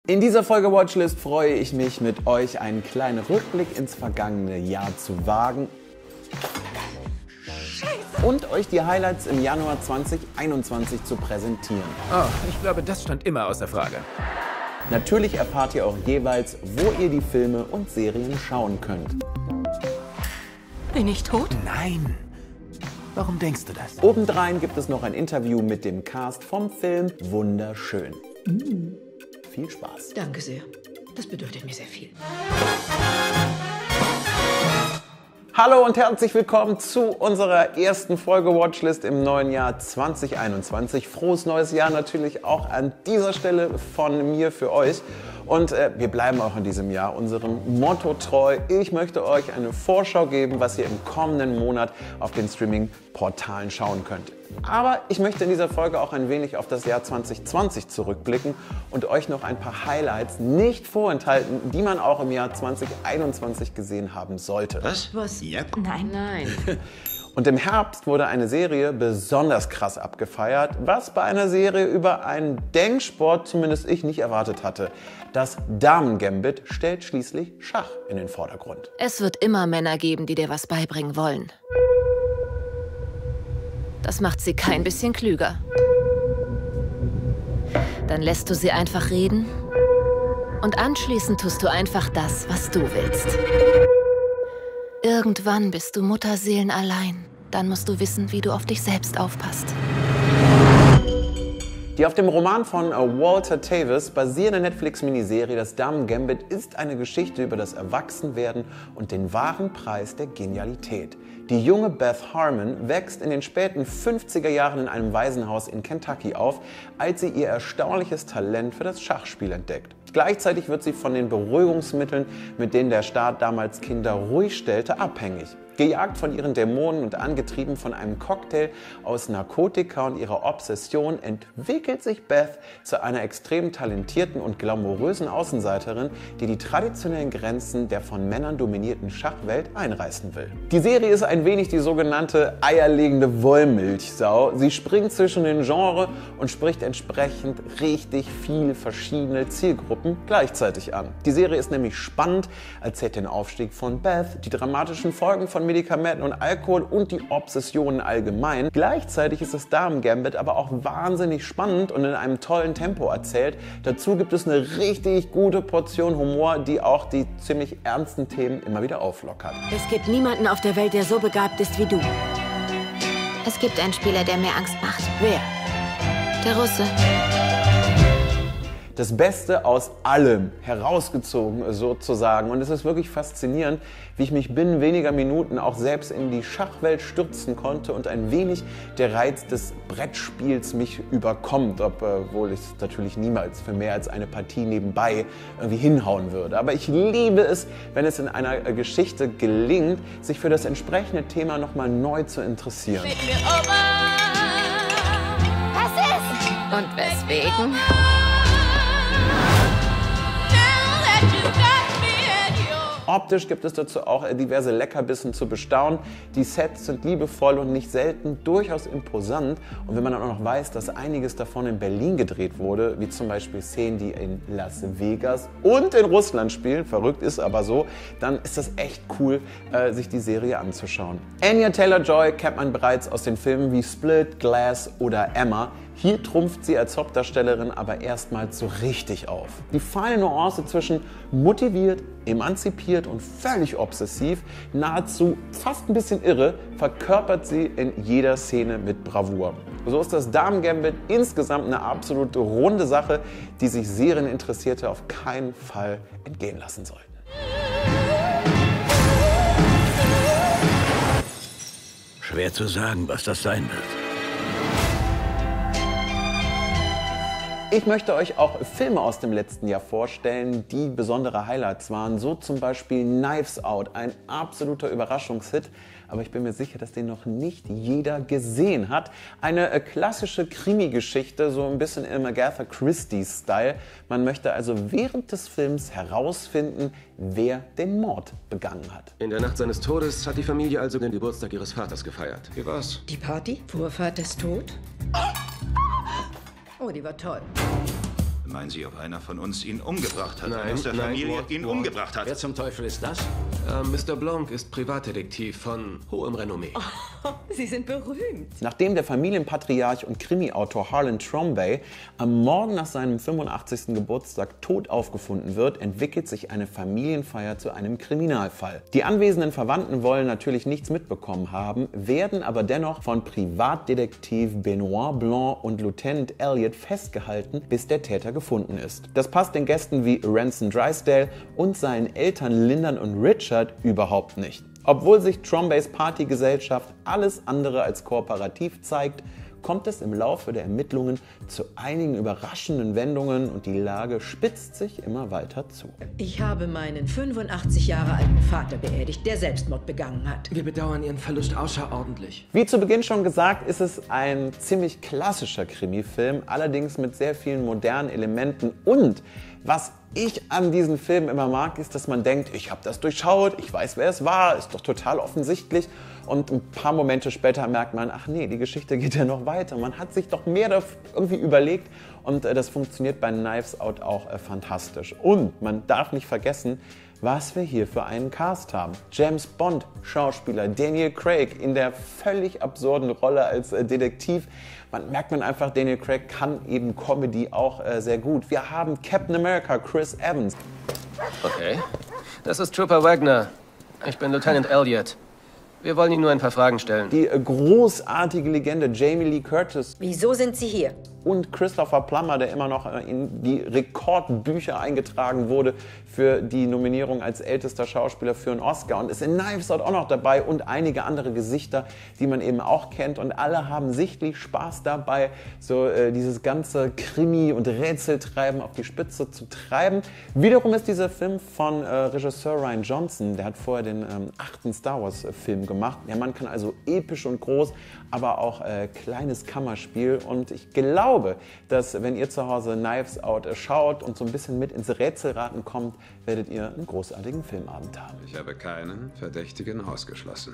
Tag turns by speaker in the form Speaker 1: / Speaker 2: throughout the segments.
Speaker 1: In dieser Folge Watchlist freue ich mich, mit euch einen kleinen Rückblick ins vergangene Jahr zu wagen und euch die Highlights im Januar 2021 zu präsentieren.
Speaker 2: Oh, ich glaube, das stand immer außer Frage.
Speaker 1: Natürlich erfahrt ihr auch jeweils, wo ihr die Filme und Serien schauen könnt.
Speaker 3: Bin ich tot?
Speaker 2: Nein. Warum denkst du das?
Speaker 1: Obendrein gibt es noch ein Interview mit dem Cast vom Film Wunderschön. Viel Spaß.
Speaker 3: Danke sehr. Das bedeutet mir sehr viel.
Speaker 1: Hallo und herzlich willkommen zu unserer ersten Folge Watchlist im neuen Jahr 2021. Frohes neues Jahr natürlich auch an dieser Stelle von mir für euch. Und wir bleiben auch in diesem Jahr unserem Motto treu. Ich möchte euch eine Vorschau geben, was ihr im kommenden Monat auf den Streaming-Portalen schauen könnt. Aber ich möchte in dieser Folge auch ein wenig auf das Jahr 2020 zurückblicken und euch noch ein paar Highlights nicht vorenthalten, die man auch im Jahr 2021 gesehen haben sollte.
Speaker 3: Was?
Speaker 2: Yep.
Speaker 3: Nein.
Speaker 1: Und im Herbst wurde eine Serie besonders krass abgefeiert, was bei einer Serie über einen Denksport zumindest ich nicht erwartet hatte. Das Damen-Gambit stellt schließlich Schach in den Vordergrund.
Speaker 4: Es wird immer Männer geben, die dir was beibringen wollen. Das macht sie kein bisschen klüger. Dann lässt du sie einfach reden und anschließend tust du einfach das, was du willst. Irgendwann bist du mutterseelenallein. Dann musst du wissen, wie du auf dich selbst aufpasst.
Speaker 1: Die auf dem Roman von Walter Tevis basierende Netflix-Miniserie Das Damen-Gambit ist eine Geschichte über das Erwachsenwerden und den wahren Preis der Genialität. Die junge Beth Harmon wächst in den späten 50er Jahren in einem Waisenhaus in Kentucky auf, als sie ihr erstaunliches Talent für das Schachspiel entdeckt. Gleichzeitig wird sie von den Beruhigungsmitteln, mit denen der Staat damals Kinder ruhig stellte, abhängig. Gejagt von ihren Dämonen und angetrieben von einem Cocktail aus Narkotika und ihrer Obsession entwickelt sich Beth zu einer extrem talentierten und glamourösen Außenseiterin, die die traditionellen Grenzen der von Männern dominierten Schachwelt einreißen will. Die Serie ist ein wenig die sogenannte eierlegende Wollmilchsau. Sie springt zwischen den Genres und spricht entsprechend richtig viele verschiedene Zielgruppen gleichzeitig an. Die Serie ist nämlich spannend, erzählt den Aufstieg von Beth, die dramatischen Folgen von Medikamenten und Alkohol und die Obsessionen allgemein. Gleichzeitig ist das Damen-Gambit aber auch wahnsinnig spannend und in einem tollen Tempo erzählt. Dazu gibt es eine richtig gute Portion Humor, die auch die ziemlich ernsten Themen immer wieder auflockert.
Speaker 5: Es gibt niemanden auf der Welt, der so begabt ist wie du.
Speaker 4: Es gibt einen Spieler, der mir Angst macht.
Speaker 5: Wer?
Speaker 4: Der Russe.
Speaker 1: Das Beste aus allem herausgezogen sozusagen. Und es ist wirklich faszinierend, wie ich mich binnen weniger Minuten auch selbst in die Schachwelt stürzen konnte und ein wenig der Reiz des Brettspiels mich überkommt, obwohl ich es natürlich niemals für mehr als eine Partie nebenbei irgendwie hinhauen würde. Aber ich liebe es, wenn es in einer Geschichte gelingt, sich für das entsprechende Thema nochmal neu zu interessieren.
Speaker 4: Was ist? Und weswegen?
Speaker 1: Optisch gibt es dazu auch diverse Leckerbissen zu bestaunen. Die Sets sind liebevoll und nicht selten durchaus imposant. Und wenn man dann auch noch weiß, dass einiges davon in Berlin gedreht wurde, wie zum Beispiel Szenen, die in Las Vegas und in Russland spielen, verrückt ist aber so, dann ist das echt cool, sich die Serie anzuschauen. Anya Taylor-Joy kennt man bereits aus den Filmen wie Split, Glass oder Emma. Hier trumpft sie als Hauptdarstellerin aber erstmals so richtig auf. Die feine Nuance zwischen motiviert, emanzipiert und völlig obsessiv, nahezu fast ein bisschen irre, verkörpert sie in jeder Szene mit Bravour. So ist das Damen-Gambit insgesamt eine absolut runde Sache, die sich Serieninteressierte auf keinen Fall entgehen lassen sollten.
Speaker 2: Schwer zu sagen, was das sein wird.
Speaker 1: Ich möchte euch auch Filme aus dem letzten Jahr vorstellen, die besondere Highlights waren. So zum Beispiel Knives Out, ein absoluter Überraschungshit. Aber ich bin mir sicher, dass den noch nicht jeder gesehen hat. Eine klassische Krimi-Geschichte, so ein bisschen im Agatha Christie-Style. Man möchte also während des Films herausfinden, wer den Mord begangen hat.
Speaker 6: In der Nacht seines Todes hat die Familie also den Geburtstag ihres Vaters gefeiert. Wie war's?
Speaker 3: Die Party? Vor Vaters Tod? Oh, die war toll.
Speaker 7: Meinen Sie, ob einer von uns ihn umgebracht hat?
Speaker 6: Nein,
Speaker 7: Einer aus der
Speaker 6: nein,
Speaker 7: Familie
Speaker 6: Ward,
Speaker 7: ihn
Speaker 6: Ward.
Speaker 7: umgebracht hat?
Speaker 2: Wer zum Teufel ist das?
Speaker 6: Mr. Blanc ist Privatdetektiv von hohem Renommee.
Speaker 3: Sie sind berühmt.
Speaker 1: Nachdem der Familienpatriarch und Krimi-Autor Harlan Trombay am Morgen nach seinem 85. Geburtstag tot aufgefunden wird, entwickelt sich eine Familienfeier zu einem Kriminalfall. Die anwesenden Verwandten wollen natürlich nichts mitbekommen haben, werden aber dennoch von Privatdetektiv Benoit Blanc und Lieutenant Elliot festgehalten, bis der Täter gefunden ist. Das passt den Gästen wie Ransom Drysdale und seinen Eltern Lyndon und Richard überhaupt nicht. Obwohl sich Trombays Partygesellschaft alles andere als kooperativ zeigt, kommt es im Laufe der Ermittlungen zu einigen überraschenden Wendungen und die Lage spitzt sich immer weiter zu.
Speaker 3: Ich habe meinen 85 Jahre alten Vater beerdigt, der Selbstmord begangen hat.
Speaker 6: Wir bedauern Ihren Verlust außerordentlich.
Speaker 1: Wie zu Beginn schon gesagt, ist es ein ziemlich klassischer Krimi-Film, allerdings mit sehr vielen modernen Elementen. Und was ich an diesen Filmen immer mag, ist, dass man denkt, ich habe das durchschaut, ich weiß, wer es war, ist doch total offensichtlich. Und ein paar Momente später merkt man, ach nee, die Geschichte geht ja noch weiter. Man hat sich doch mehr irgendwie überlegt und das funktioniert bei Knives Out auch fantastisch. Und man darf nicht vergessen, was wir hier für einen Cast haben. James Bond, Schauspieler, Daniel Craig in der völlig absurden Rolle als Detektiv. Merkt man einfach, Daniel Craig kann eben Comedy auch sehr gut. Wir haben Captain America, Chris Evans.
Speaker 6: Okay. Das ist Trooper Wagner. Ich bin Lieutenant Elliot. Wir wollen Ihnen nur ein paar Fragen stellen.
Speaker 1: Die großartige Legende Jamie Lee Curtis.
Speaker 3: Wieso sind Sie hier?
Speaker 1: Und Christopher Plummer, der immer noch in die Rekordbücher eingetragen wurde für die Nominierung als ältester Schauspieler für einen Oscar und ist in Knives Out auch noch dabei und einige andere Gesichter, die man eben auch kennt und alle haben sichtlich Spaß dabei, so dieses ganze Krimi- und Rätseltreiben auf die Spitze zu treiben. Wiederum ist dieser Film von Regisseur Rian Johnson, der hat vorher den 8. Star Wars Film gemacht. Der Mann kann also episch und groß, aber auch kleines Kammerspiel und ich glaube, dass wenn ihr zu Hause Knives Out schaut und so ein bisschen mit ins Rätselraten kommt, werdet ihr einen großartigen Filmabend haben.
Speaker 8: Ich habe keinen Verdächtigen ausgeschlossen.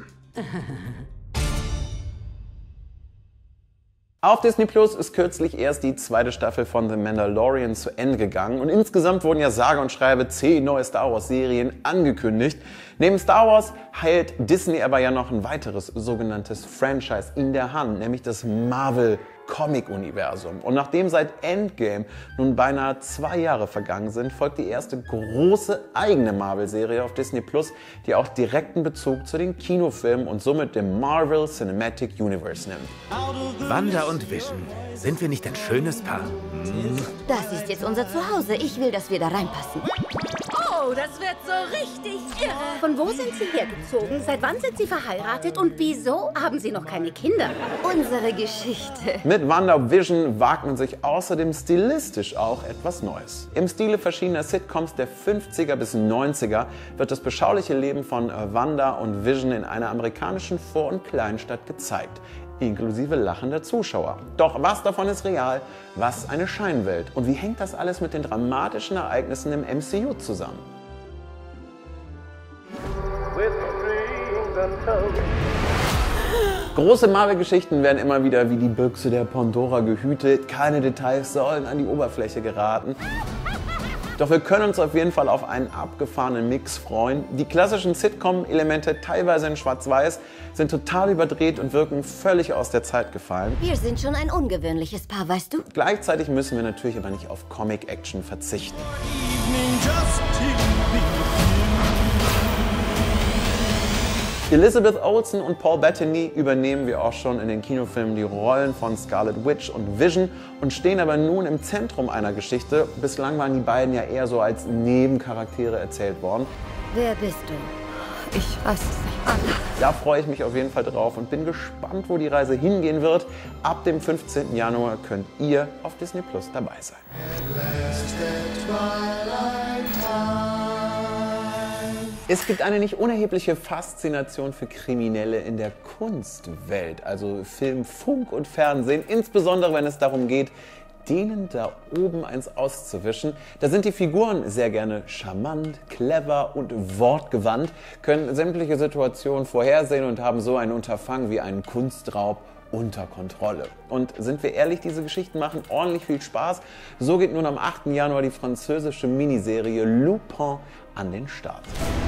Speaker 1: Auf Disney Plus ist kürzlich erst die 2. Staffel von The Mandalorian zu Ende gegangen und insgesamt wurden ja sage und schreibe 10 neue Star Wars Serien angekündigt. Neben Star Wars hält Disney aber ja noch ein weiteres sogenanntes Franchise in der Hand, nämlich das Marvel Comic-Universum. Und nachdem seit Endgame nun beinahe 2 Jahre vergangen sind, folgt die erste große eigene Marvel-Serie auf Disney Plus, die auch direkten Bezug zu den Kinofilmen und somit dem Marvel Cinematic Universe nimmt.
Speaker 2: Wanda und Vision. Sind wir nicht ein schönes Paar?
Speaker 5: Das ist jetzt unser Zuhause. Ich will, dass wir da reinpassen.
Speaker 3: Oh, das wird so richtig irre.
Speaker 9: Von wo sind Sie hergezogen? Seit wann sind Sie verheiratet? Und wieso haben Sie noch keine Kinder?
Speaker 5: Unsere Geschichte.
Speaker 1: Mit WandaVision wagt man sich außerdem stilistisch auch etwas Neues. Im Stile verschiedener Sitcoms der 50er bis 90er wird das beschauliche Leben von Wanda und Vision in einer amerikanischen Vor- und Kleinstadt gezeigt, inklusive lachender Zuschauer. Doch was davon ist real, was eine Scheinwelt? Und wie hängt das alles mit den dramatischen Ereignissen im MCU zusammen? Große Marvel-Geschichten werden immer wieder wie die Büchse der Pandora gehütet. Keine Details sollen an die Oberfläche geraten. Doch wir können uns auf jeden Fall auf einen abgefahrenen Mix freuen. Die klassischen Sitcom-Elemente, teilweise in Schwarz-Weiß, sind total überdreht und wirken völlig aus der Zeit gefallen.
Speaker 5: Wir sind schon ein ungewöhnliches Paar, weißt du?
Speaker 1: Gleichzeitig müssen wir natürlich aber nicht auf Comic-Action verzichten. Elizabeth Olsen und Paul Bettany übernehmen wie auch schon in den Kinofilmen die Rollen von Scarlet Witch und Vision und stehen aber nun im Zentrum einer Geschichte. Bislang waren die beiden ja eher so als Nebencharaktere erzählt worden.
Speaker 5: Wer bist du? Ich weiß es nicht.
Speaker 1: Da freue ich mich auf jeden Fall drauf und bin gespannt, wo die Reise hingehen wird. Ab dem 15. Januar könnt ihr auf Disney Plus dabei sein. Es gibt eine nicht unerhebliche Faszination für Kriminelle in der Kunstwelt, also Film, Funk und Fernsehen, insbesondere wenn es darum geht, denen da oben eins auszuwischen. Da sind die Figuren sehr gerne charmant, clever und wortgewandt, können sämtliche Situationen vorhersehen und haben so ein Unterfangen wie einen Kunstraub unter Kontrolle. Und sind wir ehrlich, diese Geschichten machen ordentlich viel Spaß. So geht nun am 8. Januar die französische Miniserie Lupin an den Start.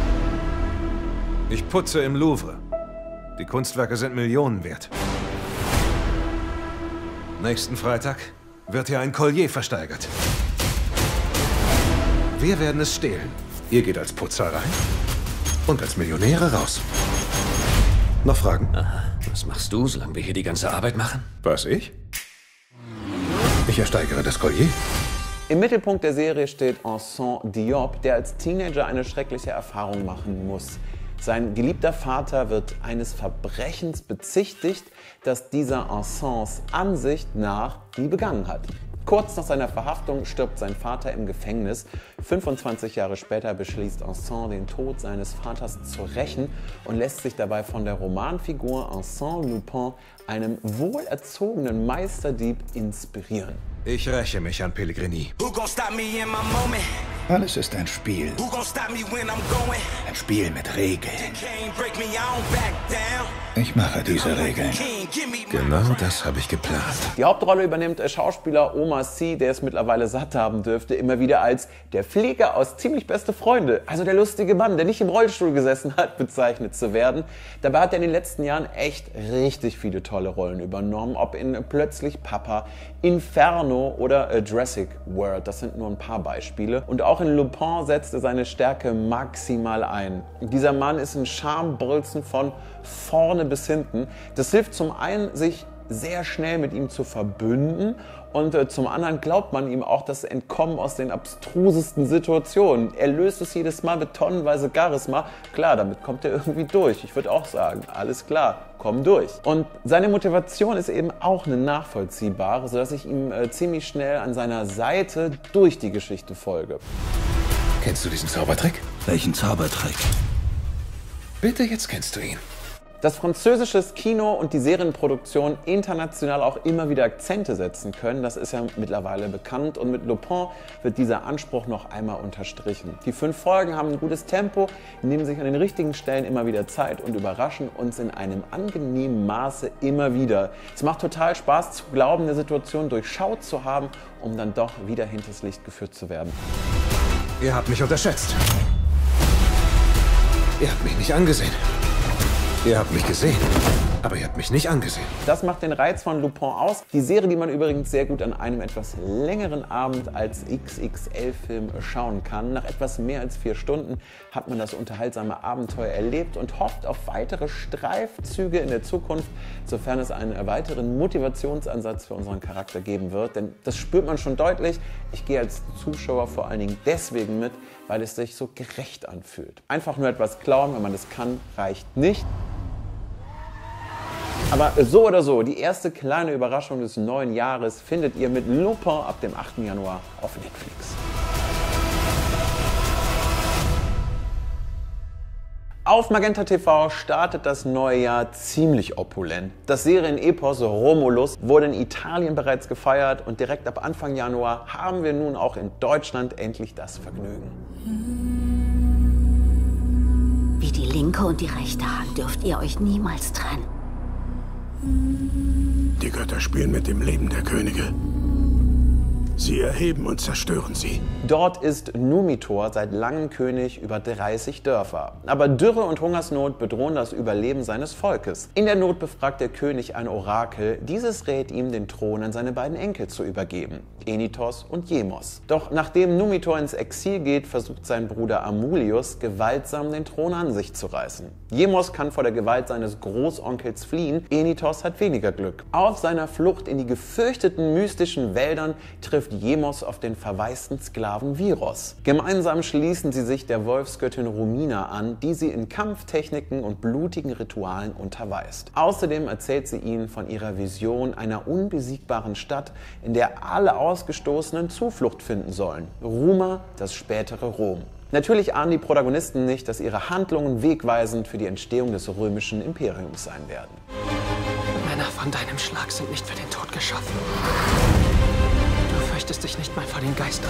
Speaker 10: Ich putze im Louvre. Die Kunstwerke sind Millionen wert. Nächsten Freitag wird hier ein Collier versteigert. Wir werden es stehlen. Ihr geht als Putzer rein und als Millionäre raus. Noch Fragen?
Speaker 2: Aha. Was machst du, solange wir hier die ganze Arbeit machen?
Speaker 10: Was, ich? Ich ersteigere das Collier.
Speaker 1: Im Mittelpunkt der Serie steht Vincent Diop, der als Teenager eine schreckliche Erfahrung machen muss. Sein geliebter Vater wird eines Verbrechens bezichtigt, das dieser Vincents Ansicht nach nie begangen hat. Kurz nach seiner Verhaftung stirbt sein Vater im Gefängnis. 25 Jahre später beschließt Vincent, den Tod seines Vaters zu rächen und lässt sich dabei von der Romanfigur Arsène Lupin, einem wohlerzogenen Meisterdieb, inspirieren.
Speaker 10: Ich räche mich an Pellegrini.
Speaker 11: Alles ist ein Spiel. Ein Spiel mit Regeln. Ich mache diese Regeln.
Speaker 10: Genau das habe ich geplant.
Speaker 1: Die Hauptrolle übernimmt Schauspieler Omar Sy, der es mittlerweile satt haben dürfte, immer wieder als der Pfleger aus Ziemlich beste Freunde, also der lustige Mann, der nicht im Rollstuhl gesessen hat, bezeichnet zu werden. Dabei hat er in den letzten Jahren echt richtig viele tolle Rollen übernommen, ob in Plötzlich Papa, Inferno oder Jurassic World. Das sind nur ein paar Beispiele. Und auch in Lupin setzt er seine Stärke maximal ein. Dieser Mann ist ein Schambolzen von vorne bis hinten. Das hilft zum einen, sich sehr schnell mit ihm zu verbünden, und zum anderen glaubt man ihm auch das Entkommen aus den abstrusesten Situationen. Er löst es jedes Mal mit tonnenweise Charisma. Klar, damit kommt er irgendwie durch. Ich würde auch sagen, alles klar, komm durch. Und seine Motivation ist eben auch eine nachvollziehbare, sodass ich ihm ziemlich schnell an seiner Seite durch die Geschichte folge.
Speaker 10: Kennst du diesen Zaubertrick?
Speaker 11: Welchen Zaubertrick?
Speaker 10: Bitte, jetzt kennst du ihn.
Speaker 1: Dass französisches Kino und die Serienproduktion international auch immer wieder Akzente setzen können, das ist ja mittlerweile bekannt, und mit Lupin wird dieser Anspruch noch einmal unterstrichen. Die 5 Folgen haben ein gutes Tempo, nehmen sich an den richtigen Stellen immer wieder Zeit und überraschen uns in einem angenehmen Maße immer wieder. Es macht total Spaß zu glauben, eine Situation durchschaut zu haben, um dann doch wieder hinters Licht geführt zu werden.
Speaker 10: Ihr habt mich unterschätzt. Ihr habt mich nicht angesehen. Ihr habt mich gesehen, aber ihr habt mich nicht angesehen.
Speaker 1: Das macht den Reiz von Lupin aus. Die Serie, die man übrigens sehr gut an einem etwas längeren Abend als XXL-Film schauen kann. Nach etwas mehr als 4 Stunden hat man das unterhaltsame Abenteuer erlebt und hofft auf weitere Streifzüge in der Zukunft, sofern es einen weiteren Motivationsansatz für unseren Charakter geben wird. Denn das spürt man schon deutlich. Ich gehe als Zuschauer vor allen Dingen deswegen mit, weil es sich so gerecht anfühlt. Einfach nur etwas klauen, wenn man das kann, reicht nicht. Aber so oder so, die erste kleine Überraschung des neuen Jahres findet ihr mit Lupin ab dem 8. Januar auf Netflix. Auf Magenta TV startet das neue Jahr ziemlich opulent. Das Serienepos Romulus wurde in Italien bereits gefeiert und direkt ab Anfang Januar haben wir nun auch in Deutschland endlich das Vergnügen.
Speaker 5: Wie die linke und die rechte Hand dürft ihr euch niemals trennen.
Speaker 11: Die Götter spielen mit dem Leben der Könige. Sie erheben und zerstören sie.
Speaker 1: Dort ist Numitor seit langem König über 30 Dörfer. Aber Dürre und Hungersnot bedrohen das Überleben seines Volkes. In der Not befragt der König ein Orakel. Dieses rät ihm, den Thron an seine beiden Enkel zu übergeben, Enitos und Jemos. Doch nachdem Numitor ins Exil geht, versucht sein Bruder Amulius gewaltsam den Thron an sich zu reißen. Jemos kann vor der Gewalt seines Großonkels fliehen, Enitos hat weniger Glück. Auf seiner Flucht in die gefürchteten mystischen Wäldern trifft Jemos auf den verwaisten Sklaven Viros. Gemeinsam schließen sie sich der Wolfsgöttin Romina an, die sie in Kampftechniken und blutigen Ritualen unterweist. Außerdem erzählt sie ihnen von ihrer Vision einer unbesiegbaren Stadt, in der alle Ausgestoßenen Zuflucht finden sollen. Ruma, das spätere Rom. Natürlich ahnen die Protagonisten nicht, dass ihre Handlungen wegweisend für die Entstehung des römischen Imperiums sein werden.
Speaker 6: Männer von deinem Schlag sind nicht für den Tod geschaffen. Du fürchtest dich nicht mal vor den Geistern.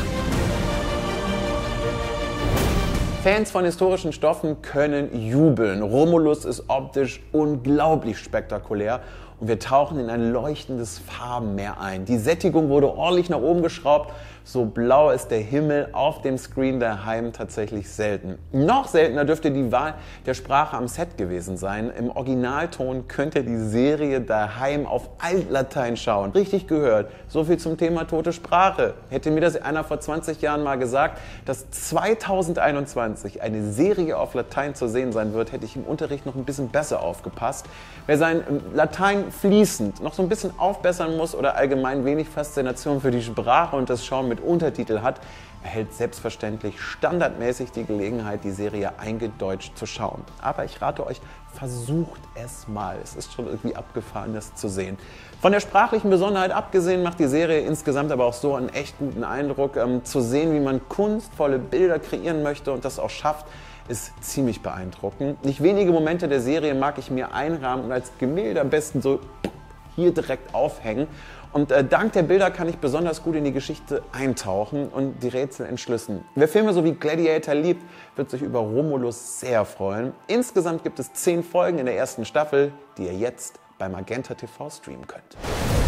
Speaker 1: Fans von historischen Stoffen können jubeln. Romulus ist optisch unglaublich spektakulär und wir tauchen in ein leuchtendes Farbenmeer ein. Die Sättigung wurde ordentlich nach oben geschraubt. So blau ist der Himmel auf dem Screen daheim tatsächlich selten. Noch seltener dürfte die Wahl der Sprache am Set gewesen sein. Im Originalton könnt ihr die Serie daheim auf Altlatein schauen. Richtig gehört. So viel zum Thema tote Sprache. Hätte mir das einer vor 20 Jahren mal gesagt, dass 2021 eine Serie auf Latein zu sehen sein wird, hätte ich im Unterricht noch ein bisschen besser aufgepasst. Wer sein Latein fließend noch so ein bisschen aufbessern muss oder allgemein wenig Faszination für die Sprache und das Schauen mit Untertitel hat, erhält selbstverständlich standardmäßig die Gelegenheit, die Serie eingedeutscht zu schauen. Aber ich rate euch, versucht es mal. Es ist schon irgendwie abgefahren, das zu sehen. Von der sprachlichen Besonderheit abgesehen macht die Serie insgesamt aber auch so einen echt guten Eindruck. Zu sehen, wie man kunstvolle Bilder kreieren möchte und das auch schafft, ist ziemlich beeindruckend. Nicht wenige Momente der Serie mag ich mir einrahmen und als Gemälde am besten so hier direkt aufhängen. Und dank der Bilder kann ich besonders gut in die Geschichte eintauchen und die Rätsel entschlüsseln. Wer Filme so wie Gladiator liebt, wird sich über Romulus sehr freuen. Insgesamt gibt es 10 Folgen in der ersten Staffel, die ihr jetzt bei Magenta TV streamen könnt.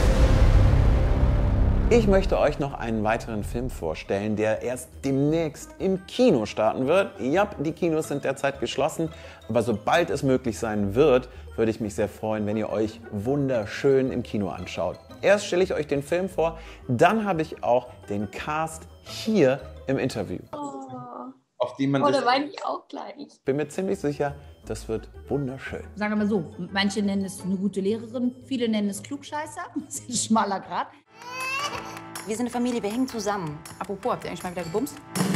Speaker 1: Ich möchte euch noch einen weiteren Film vorstellen, der erst demnächst im Kino starten wird. Ja, die Kinos sind derzeit geschlossen, aber sobald es möglich sein wird, würde ich mich sehr freuen, wenn ihr euch Wunderschön im Kino anschaut. Erst stelle ich euch den Film vor, dann habe ich auch den Cast hier im Interview. Auf die man
Speaker 12: da weine ich auch gleich.
Speaker 1: Bin mir ziemlich sicher, das wird wunderschön.
Speaker 13: Sagen wir mal so, manche nennen es eine gute Lehrerin, viele nennen es Klugscheißer. Das ist ein schmaler Grat.
Speaker 14: Wir sind eine Familie, wir hängen zusammen.
Speaker 13: Apropos, habt ihr eigentlich mal wieder gebumst?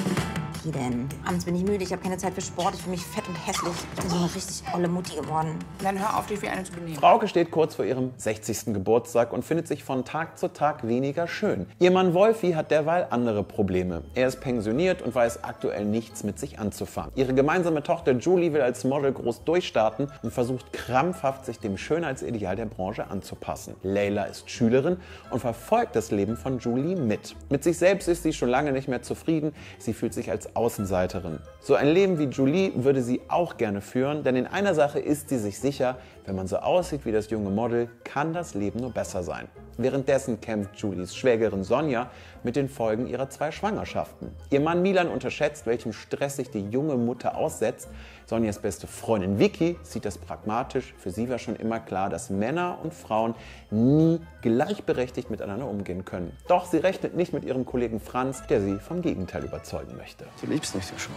Speaker 14: Wie denn? Abends bin ich müde, ich habe keine Zeit für Sport, ich fühle mich fett und hässlich. Ich bin so eine richtig olle Mutti geworden.
Speaker 13: Dann hör auf, dich wie eine zu benehmen.
Speaker 1: Frauke steht kurz vor ihrem 60. Geburtstag und findet sich von Tag zu Tag weniger schön. Ihr Mann Wolfi hat derweil andere Probleme. Er ist pensioniert und weiß aktuell nichts mit sich anzufangen. Ihre gemeinsame Tochter Julie will als Model groß durchstarten und versucht krampfhaft, sich dem Schönheitsideal der Branche anzupassen. Leila ist Schülerin und verfolgt das Leben von Julie mit. Mit sich selbst ist sie schon lange nicht mehr zufrieden. Sie fühlt sich als Außenseiterin. So ein Leben wie Julie würde sie auch gerne führen, denn in einer Sache ist sie sich sicher: Wenn man so aussieht wie das junge Model, kann das Leben nur besser sein. Währenddessen kämpft Julies Schwägerin Sonja mit den Folgen ihrer 2 Schwangerschaften. Ihr Mann Milan unterschätzt, welchem Stress sich die junge Mutter aussetzt. Sonjas beste Freundin Vicky sieht das pragmatisch. Für sie war schon immer klar, dass Männer und Frauen nie gleichberechtigt miteinander umgehen können. Doch sie rechnet nicht mit ihrem Kollegen Franz, der sie vom Gegenteil überzeugen möchte.
Speaker 6: Du liebst mich so schon.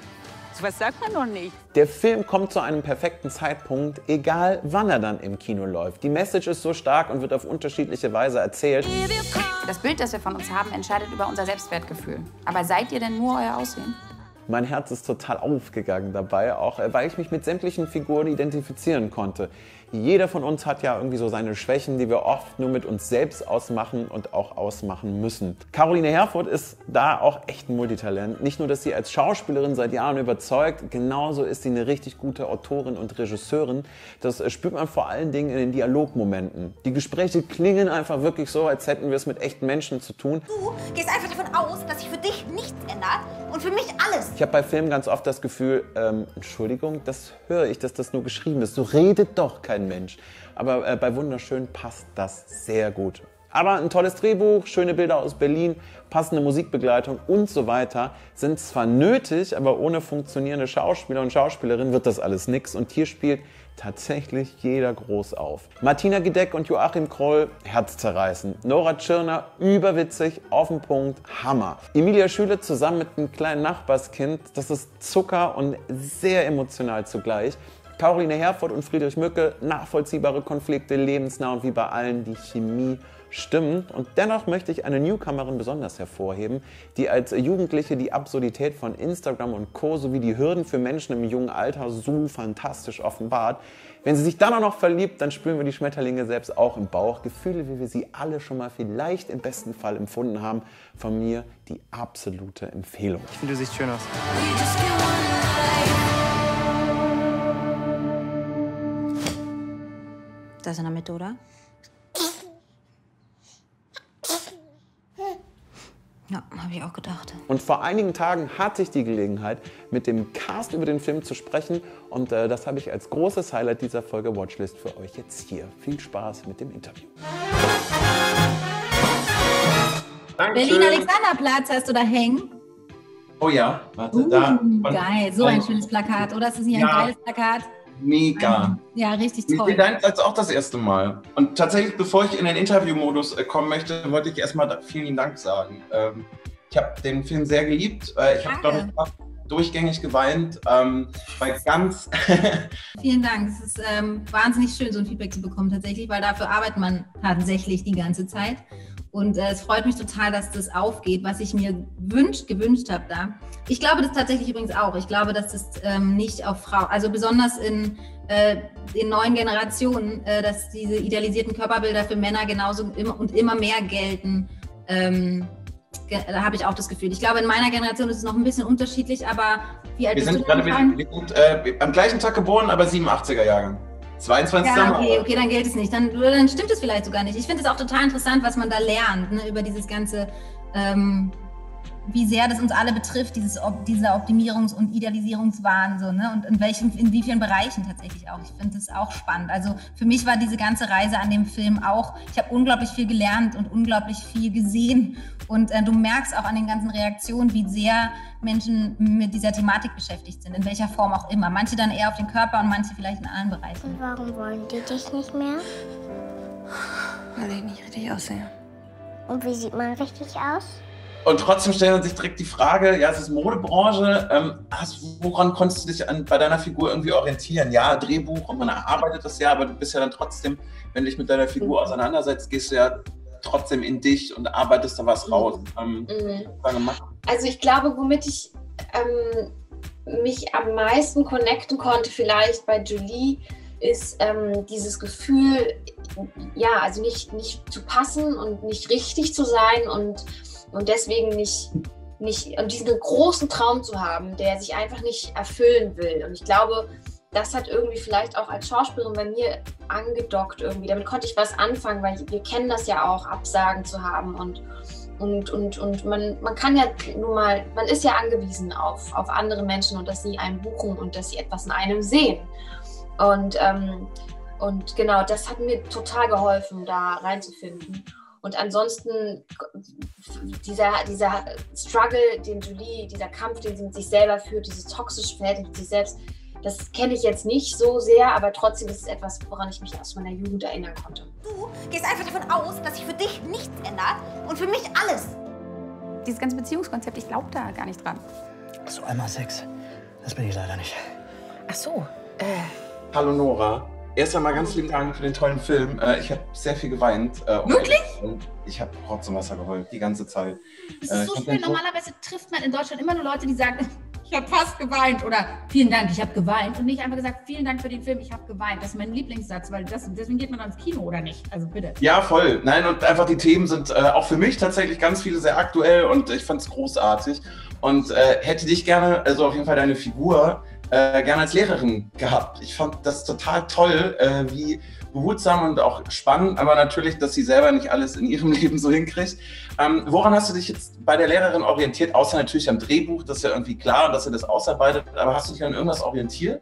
Speaker 12: So was sagt man noch nicht.
Speaker 1: Der Film kommt zu einem perfekten Zeitpunkt, egal wann er dann im Kino läuft. Die Message ist so stark und wird auf unterschiedliche Weise erzählt.
Speaker 15: Das Bild, das wir von uns haben, entscheidet über unser Selbstwertgefühl. Aber seid ihr denn nur euer Aussehen?
Speaker 1: Mein Herz ist total aufgegangen dabei, auch weil ich mich mit sämtlichen Figuren identifizieren konnte. Jeder von uns hat ja irgendwie so seine Schwächen, die wir oft nur mit uns selbst ausmachen und auch ausmachen müssen. Caroline Herfurth ist da auch echt ein Multitalent. Nicht nur, dass sie als Schauspielerin seit Jahren überzeugt, genauso ist sie eine richtig gute Autorin und Regisseurin. Das spürt man vor allen Dingen in den Dialogmomenten. Die Gespräche klingen einfach wirklich so, als hätten wir es mit echten Menschen zu tun.
Speaker 14: Du gehst einfach davon aus, dass sich für dich nichts ändert und für mich alles.
Speaker 1: Ich habe bei Filmen ganz oft das Gefühl, Entschuldigung, das höre ich, dass das nur geschrieben ist. So redet doch kein Mensch. Aber bei Wunderschön passt das sehr gut. Aber ein tolles Drehbuch, schöne Bilder aus Berlin, passende Musikbegleitung und so weiter sind zwar nötig, aber ohne funktionierende Schauspieler und Schauspielerinnen wird das alles nix. Und hier spielt tatsächlich jeder groß auf. Martina Gedeck und Joachim Kroll, herzzerreißend. Nora Tschirner, überwitzig, auf den Punkt, Hammer. Emilia Schüle zusammen mit einem kleinen Nachbarskind, das ist Zucker und sehr emotional zugleich. Caroline Herfurth und Friedrich Mücke, nachvollziehbare Konflikte, lebensnah und wie bei allen die Chemie stimmt. Und dennoch möchte ich eine Newcomerin besonders hervorheben, die als Jugendliche die Absurdität von Instagram und Co. sowie die Hürden für Menschen im jungen Alter so fantastisch offenbart. Wenn sie sich dann auch noch verliebt, dann spüren wir die Schmetterlinge selbst auch im Bauch. Gefühle, wie wir sie alle schon mal vielleicht im besten Fall empfunden haben. Von mir die absolute Empfehlung.
Speaker 6: Ich finde, du siehst schön aus.
Speaker 14: Das ist in der Mitte, oder? Ja, habe ich auch gedacht.
Speaker 1: Und vor einigen Tagen hatte ich die Gelegenheit, mit dem Cast über den Film zu sprechen. Und das habe ich als großes Highlight dieser Folge Watchlist für euch jetzt hier. Viel Spaß mit dem Interview.
Speaker 13: Berlin-Alexanderplatz hast du da hängen?
Speaker 16: Oh ja, warte, da.
Speaker 13: Geil, so ein schönes Plakat, oder? Ist das nicht ein geiles Plakat?
Speaker 16: Mega.
Speaker 13: Ja, richtig toll.
Speaker 16: Vielen Dank, das ist auch das erste Mal. Und tatsächlich, bevor ich in den Interviewmodus kommen möchte, wollte ich erstmal vielen Dank sagen. Ich habe den Film sehr geliebt. Ich habe, glaube ich, fast durchgängig geweint. Weil ganz
Speaker 13: Vielen Dank. Es ist wahnsinnig schön, so ein Feedback zu bekommen tatsächlich, weil dafür arbeitet man tatsächlich die ganze Zeit. Und es freut mich total, dass das aufgeht, was ich mir gewünscht habe da. Ich glaube das tatsächlich übrigens auch. Ich glaube, dass das nicht auf Frauen, also besonders in neuen Generationen, dass diese idealisierten Körperbilder für Männer genauso immer mehr gelten. Da habe ich auch das Gefühl. Ich glaube, in meiner Generation ist es noch ein bisschen unterschiedlich, aber wie alt bist du denn?
Speaker 16: Wir sind am gleichen Tag geboren, aber 87er Jahrgang. 22.
Speaker 13: Ja, okay, dann gilt es nicht. Dann stimmt es vielleicht sogar nicht. Ich finde es auch total interessant, was man da lernt, ne, über dieses ganze, wie sehr das uns alle betrifft, dieser Optimierungs- und Idealisierungswahn, so, ne, und in wie vielen Bereichen tatsächlich auch. Ich finde das auch spannend. Also für mich war diese ganze Reise an dem Film auch, ich habe unglaublich viel gelernt und unglaublich viel gesehen. Und du merkst auch an den ganzen Reaktionen, wie sehr Menschen mit dieser Thematik beschäftigt sind, in welcher Form auch immer. Manche dann eher auf den Körper und manche vielleicht in anderen Bereichen.
Speaker 17: Und warum wollen die dich nicht mehr?
Speaker 14: Weil ich nicht richtig aussehe.
Speaker 17: Und wie sieht man richtig aus?
Speaker 16: Und trotzdem stellen sich direkt die Frage, ja, es ist Modebranche, woran konntest du dich bei deiner Figur irgendwie orientieren? Ja, Drehbuch und man erarbeitet das ja, aber du bist ja dann trotzdem, wenn du dich mit deiner Figur auseinandersetzt, gehst du ja trotzdem in dich und arbeitest da was raus.
Speaker 18: Also ich glaube, womit ich mich am meisten connecten konnte vielleicht bei Julie, ist dieses Gefühl, ja, also nicht zu passen und nicht richtig zu sein und deswegen nicht und diesen großen Traum zu haben, der sich einfach nicht erfüllen will. Und ich glaube, das hat irgendwie vielleicht auch als Schauspielerin bei mir angedockt irgendwie. Damit konnte ich was anfangen, weil wir kennen das ja auch, Absagen zu haben und man kann ja nun mal, man ist ja angewiesen auf andere Menschen und dass sie einen buchen und dass sie etwas in einem sehen. Und genau, das hat mir total geholfen, da reinzufinden. Und ansonsten dieser Struggle, den Julie, dieser Kampf, den sie mit sich selber führt, dieses toxische Verhältnis mit sich selbst, das kenne ich jetzt nicht so sehr, aber trotzdem ist es etwas, woran ich mich aus meiner Jugend erinnern konnte.
Speaker 14: Du gehst einfach davon aus, dass sich für dich nichts ändert und für mich alles.
Speaker 15: Dieses ganze Beziehungskonzept, ich glaube da gar nicht dran.
Speaker 19: So einmal Sex, das bin ich leider nicht.
Speaker 14: Ach so.
Speaker 16: Hallo Nora. Erst einmal ganz lieben Dank für den tollen Film. Ich habe sehr viel geweint.
Speaker 13: Wirklich?
Speaker 16: Ich habe Rotz und Wasser geheult, die ganze Zeit.
Speaker 13: Das ist so schön. Normalerweise trifft man in Deutschland immer nur Leute, die sagen, ich habe fast geweint oder vielen Dank, ich habe geweint. Und nicht einfach gesagt, vielen Dank für den Film, ich habe geweint. Das ist mein Lieblingssatz, weil deswegen geht man dann ins Kino, oder nicht? Also bitte.
Speaker 16: Ja, voll. Nein, und einfach die Themen sind auch für mich tatsächlich ganz viele sehr aktuell und ich fand es großartig. Und hätte dich gerne, also auf jeden Fall deine Figur, gerne als Lehrerin gehabt. Ich fand das total toll, wie behutsam und auch spannend, aber natürlich, dass sie selber nicht alles in ihrem Leben so hinkriegt. Woran hast du dich jetzt bei der Lehrerin orientiert? Außer natürlich am Drehbuch, das ist ja irgendwie klar, dass sie das ausarbeitet, aber hast du dich an irgendwas orientiert?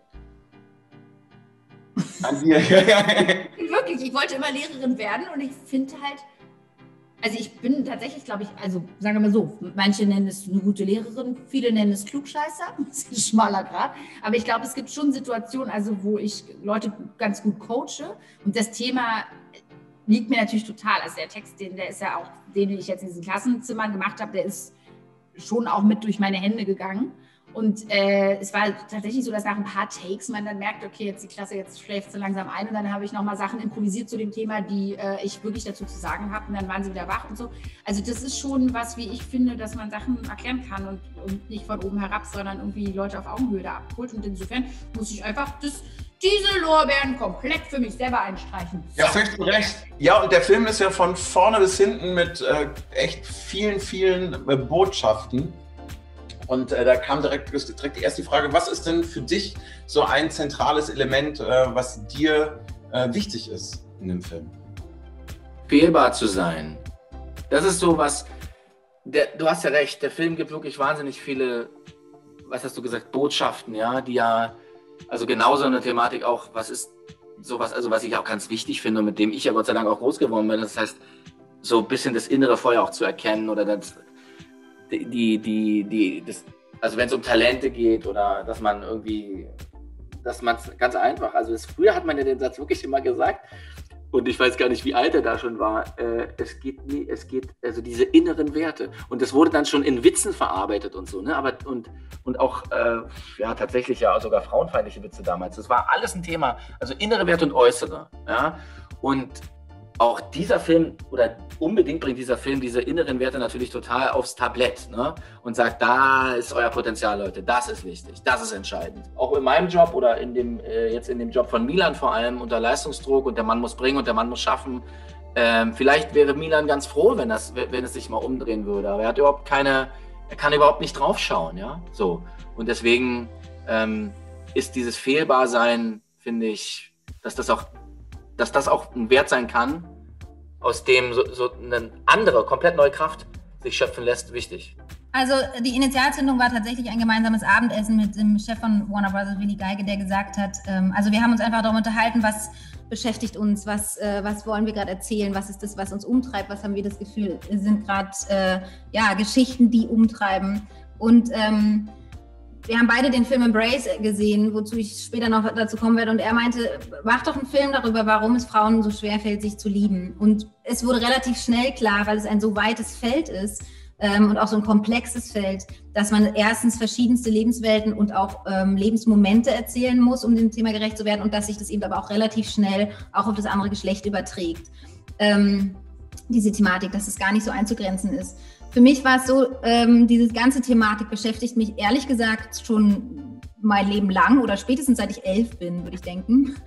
Speaker 16: An dir?
Speaker 13: Wirklich, ich wollte immer Lehrerin werden und ich finde halt, also ich bin tatsächlich, glaube ich, also sagen wir mal so, manche nennen es eine gute Lehrerin, viele nennen es Klugscheißer, das ist ein schmaler Grad, aber ich glaube, es gibt schon Situationen, also wo ich Leute ganz gut coache und das Thema liegt mir natürlich total, also der Text, der ist ja auch, den ich jetzt in diesen Klassenzimmern gemacht habe, der ist schon auch mit durch meine Hände gegangen. Und es war tatsächlich so, dass nach ein paar Takes man dann merkt, okay, jetzt die Klasse, jetzt schläft sie langsam ein. Und dann habe ich nochmal Sachen improvisiert zu dem Thema, die ich wirklich dazu zu sagen habe. Und dann waren sie wieder wach und so. Also das ist schon was, wie ich finde, dass man Sachen erklären kann und nicht von oben herab, sondern irgendwie Leute auf Augenhöhe da abholt. Und insofern muss ich einfach diese Lorbeeren komplett für mich selber einstreichen.
Speaker 16: Ja, völlig recht. Ja, und der Film ist ja von vorne bis hinten mit echt vielen Botschaften. Und da kam direkt die erste Frage, was ist denn für dich so ein zentrales Element, was dir wichtig ist in dem Film?
Speaker 2: Fehlbar zu sein. Das ist so was,
Speaker 20: Du hast ja recht, der Film gibt wirklich wahnsinnig viele, was hast du gesagt, Botschaften, ja, die ja, also genauso eine Thematik auch, was ist sowas, also was ich auch ganz wichtig finde und mit dem ich ja Gott sei Dank auch groß geworden bin, das heißt, so ein bisschen das innere Feuer auch zu erkennen oder das, also wenn es um Talente geht oder dass man irgendwie, dass man es ganz einfach, also früher hat man ja den Satz wirklich immer gesagt, und ich weiß gar nicht, wie alt er da schon war. Es geht also diese inneren Werte. Und das wurde dann schon in Witzen verarbeitet und so, ne? Aber und auch ja tatsächlich ja sogar frauenfeindliche Witze damals. Das war alles ein Thema. Also innere Werte und äußere. Ja? Und auch dieser Film oder unbedingt bringt dieser Film diese inneren Werte natürlich total aufs Tablett, ne? Und sagt, da ist euer Potenzial, Leute, das ist wichtig, das ist entscheidend. Auch in meinem Job oder in dem jetzt in dem Job von Milan vor allem unter Leistungsdruck und der Mann muss bringen und der Mann muss schaffen. Vielleicht wäre Milan ganz froh, wenn es sich mal umdrehen würde, aber er kann überhaupt nicht draufschauen, ja, so. Und deswegen ist dieses Fehlbarsein, finde ich, dass das auch ein Wert sein kann, aus dem so eine andere, komplett neue Kraft sich schöpfen lässt, wichtig.
Speaker 14: Also die Initialzündung war tatsächlich ein gemeinsames Abendessen mit dem Chef von Warner Bros., Willi Geige, der gesagt hat, also wir haben uns einfach darüber unterhalten, was beschäftigt uns, was wollen wir gerade erzählen, was ist das, was uns umtreibt, was haben wir das Gefühl, sind gerade Geschichten, die umtreiben. Und wir haben beide den Film Embrace gesehen, wozu ich später noch dazu kommen werde. Und er meinte, mach doch einen Film darüber, warum es Frauen so schwerfällt, sich zu lieben. Und es wurde relativ schnell klar, weil es ein so weites Feld ist und auch so ein komplexes Feld, dass man erstens verschiedenste Lebenswelten und auch Lebensmomente erzählen muss, um dem Thema gerecht zu werden. Und dass sich das eben aber auch relativ schnell auch auf das andere Geschlecht überträgt. Diese Thematik, dass es gar nicht so einzugrenzen ist. Für mich war es so, diese ganze Thematik beschäftigt mich ehrlich gesagt schon mein Leben lang oder spätestens seit ich 11 bin, würde ich denken.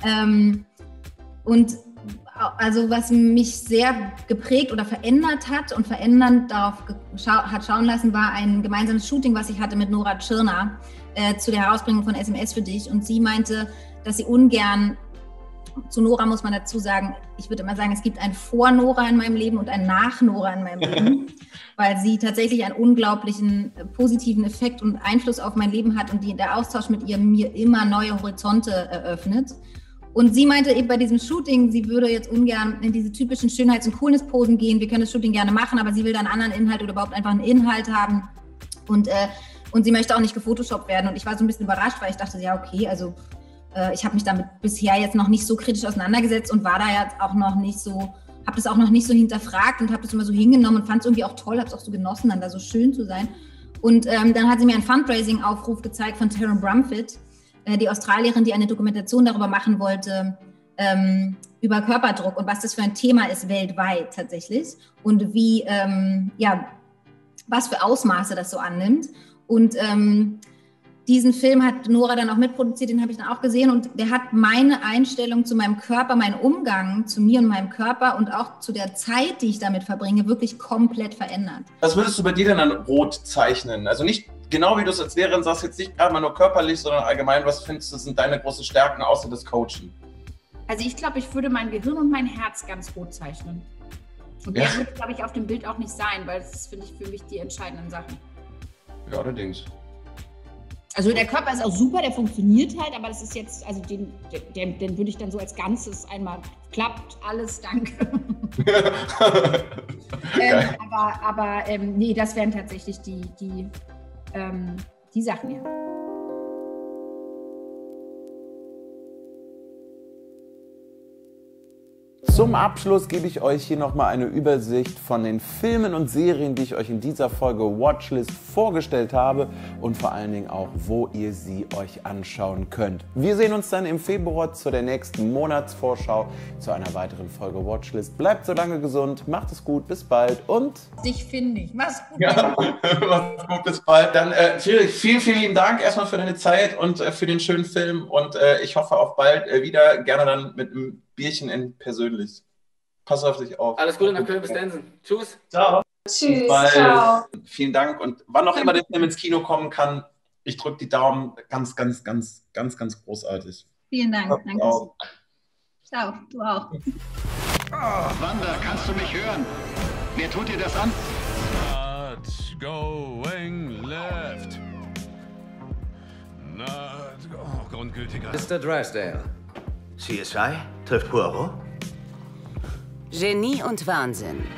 Speaker 14: Und also was mich sehr geprägt oder verändert hat und verändernd darauf hat schauen lassen, war ein gemeinsames Shooting, was ich hatte mit Nora Tschirner zu der Herausbringung von SMS für dich. Und sie meinte, dass sie ungern, zu Nora muss man dazu sagen, ich würde immer sagen, es gibt ein Vor-Nora in meinem Leben und ein Nach-Nora in meinem Leben, weil sie tatsächlich einen unglaublichen positiven Effekt und Einfluss auf mein Leben hat und der Austausch mit ihr mir immer neue Horizonte eröffnet. Und sie meinte eben bei diesem Shooting, sie würde jetzt ungern in diese typischen Schönheits- und Coolness-Posen gehen. Wir können das Shooting gerne machen, aber sie will dann einen anderen Inhalt oder überhaupt einfach einen Inhalt haben. Und sie möchte auch nicht gefotoshoppt werden. Und ich war so ein bisschen überrascht, weil ich dachte, ja okay, also ich habe mich damit bisher jetzt noch nicht so kritisch auseinandergesetzt und war da jetzt auch noch nicht so, habe das auch noch nicht so hinterfragt und habe das immer so hingenommen und fand es irgendwie auch toll, habe es auch so genossen, dann da so schön zu sein. Und dann hat sie mir einen Fundraising-Aufruf gezeigt von Taryn Brumfitt, die Australierin, die eine Dokumentation darüber machen wollte, über Körperdruck und was das für ein Thema ist weltweit tatsächlich und wie, was für Ausmaße das so annimmt. Und diesen Film hat Nora dann auch mitproduziert, den habe ich dann auch gesehen und der hat meine Einstellung zu meinem Körper, meinen Umgang zu mir und meinem Körper und auch zu der Zeit, die ich damit verbringe, wirklich komplett verändert.
Speaker 16: Was würdest du bei dir denn an Rot zeichnen? Also nicht genau wie du es als Lehrerin sagst, jetzt nicht gerade mal nur körperlich, sondern allgemein, was findest du, sind deine großen Stärken außer das Coachen?
Speaker 13: Also ich glaube, ich würde mein Gehirn und mein Herz ganz rot zeichnen. Und der wird, glaube ich, auf dem Bild auch nicht sein, weil das finde ich für mich die entscheidenden Sachen.
Speaker 16: Ja, allerdings.
Speaker 13: Also der Körper ist auch super, der funktioniert halt, aber das ist jetzt, also den würde ich dann so als Ganzes einmal, klappt alles, danke. Nee, das wären tatsächlich die Sachen, ja.
Speaker 1: Zum Abschluss gebe ich euch hier nochmal eine Übersicht von den Filmen und Serien, die ich euch in dieser Folge Watchlist vorgestellt habe und vor allen Dingen auch, wo ihr sie euch anschauen könnt. Wir sehen uns dann im Februar zu der nächsten Monatsvorschau zu einer weiteren Folge Watchlist. Bleibt so lange gesund, macht es gut, bis bald und...
Speaker 13: Dich finde ich. Mach's gut.
Speaker 16: Ja, mach's gut, bis bald. Dann Friedrich, vielen, vielen lieben Dank erstmal für deine Zeit und für den schönen Film und ich hoffe auf bald wieder, gerne dann mit einem Bierchen in persönlich. Pass auf dich auf.
Speaker 20: Alles Gute nach Köln, bis dann. Tschüss.
Speaker 16: Ciao.
Speaker 18: Tschüss. Ciao.
Speaker 16: Vielen Dank und wann auch immer der Film ins Kino kommen kann, ich drücke die Daumen. Ganz, ganz, ganz, ganz, ganz großartig.
Speaker 14: Vielen Dank. Danke.
Speaker 16: Auch.
Speaker 14: Ciao, du auch.
Speaker 7: Wanda, kannst du mich hören? Wer tut dir das an?
Speaker 10: going left. Not grundgültiger.
Speaker 2: Mr. Drysdale.
Speaker 21: CSI trifft Poirot?
Speaker 22: Genie und Wahnsinn.